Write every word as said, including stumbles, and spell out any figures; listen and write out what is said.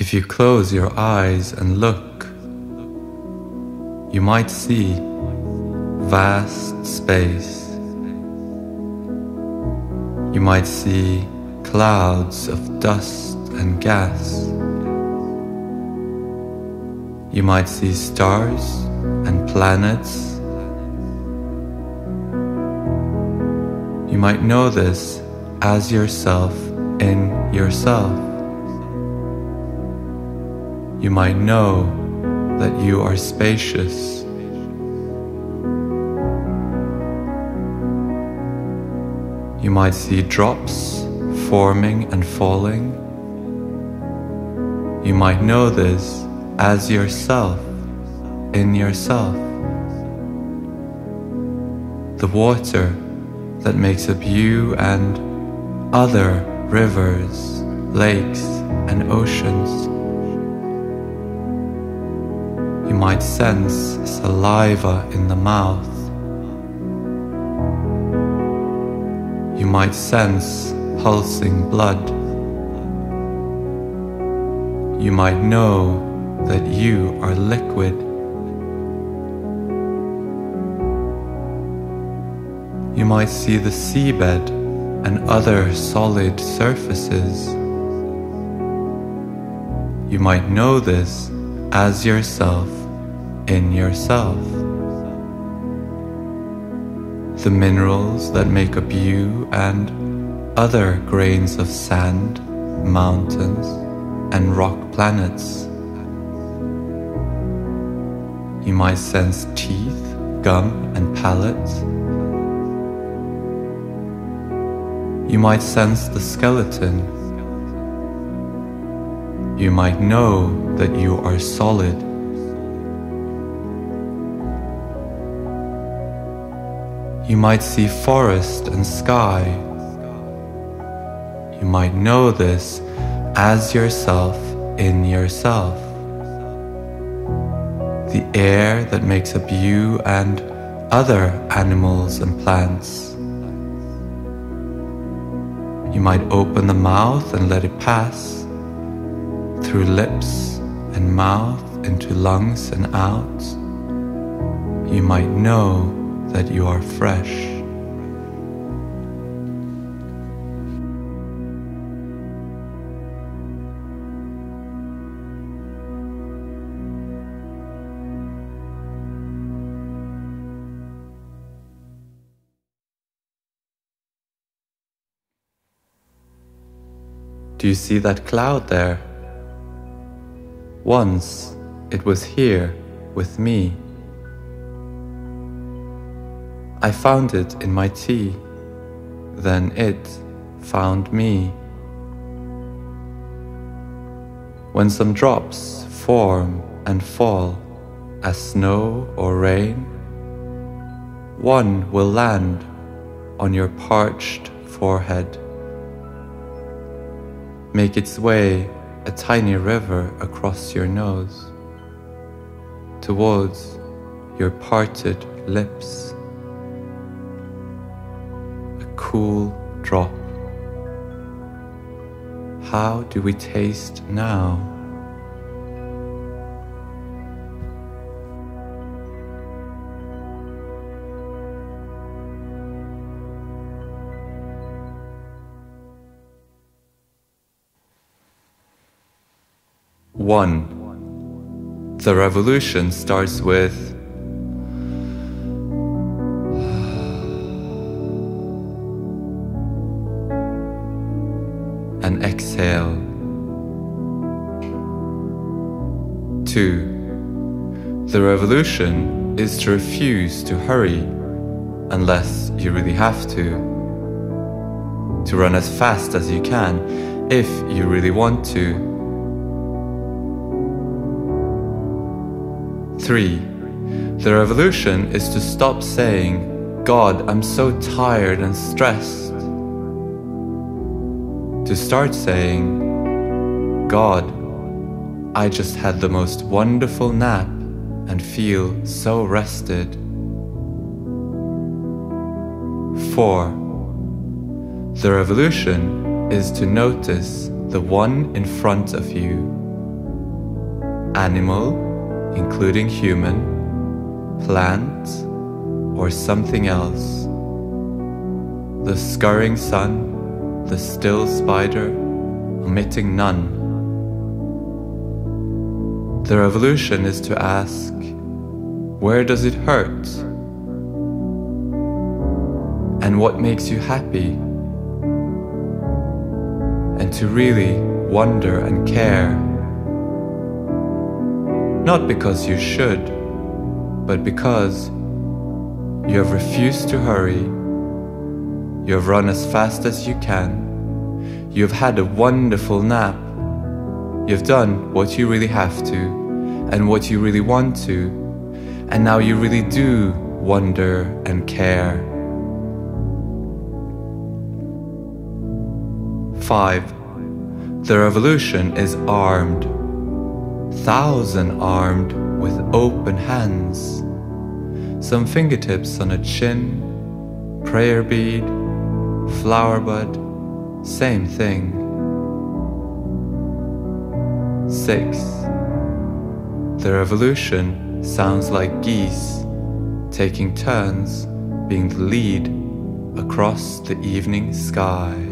If you close your eyes and look, you might see vast space. You might see clouds of dust and gas. You might see stars and planets. You might know this as yourself in yourself. You might know that you are spacious. You might see drops forming and falling. You might know this as yourself in yourself. The water that makes up you and other rivers, lakes, and oceans. You might sense saliva in the mouth. You might sense pulsing blood. You might know that you are liquid. You might see the seabed and other solid surfaces. You might know this as yourself in yourself. The minerals that make up you and other grains of sand, mountains, and rock planets. You might sense teeth, gum, and palate. You might sense the skeleton. You might know that you are solid. You might see forest and sky. You might know this as yourself in yourself. The air that makes up you and other animals and plants. You might open the mouth and let it pass through lips and mouth into lungs and out. You might know that you are fresh. Do you see that cloud there? Once it was here with me. I found it in my tea, then it found me. When some drops form and fall as snow or rain, one will land on your parched forehead. Make its way a tiny river across your nose, towards your parted lips. A cool drop. How do we taste now? One. The revolution starts with an exhale. Two. The revolution is to refuse to hurry unless you really have to. To run as fast as you can if you really want to. Three. The revolution is to stop saying, God, I'm so tired and stressed. To start saying, God, I just had the most wonderful nap and feel so rested. Four. The revolution is to notice the one in front of you animal, including human, plant, or something else. The scurrying sun, the still spider, omitting none. The revolution is to ask, where does it hurt? And what makes you happy? And to really wonder and care. Not because you should, but because you have refused to hurry. You have run as fast as you can. You have had a wonderful nap. You have done what you really have to and what you really want to. And now you really do wonder and care. Five. The revolution is armed. Thousand armed with open hands. Some fingertips on a chin, prayer bead, flower bud, same thing. Six. The revolution sounds like geese, taking turns being the lead across the evening sky.